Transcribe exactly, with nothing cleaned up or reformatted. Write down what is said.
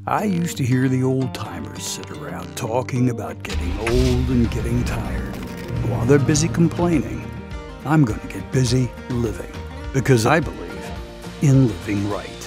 I used to hear the old-timers sit around talking about getting old and getting tired. While they're busy complaining, I'm going to get busy living, because I believe in living right.